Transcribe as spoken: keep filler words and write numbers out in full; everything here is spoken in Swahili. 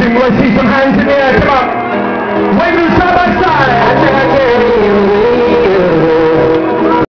amazing. Let's see some hands in the air. Come on.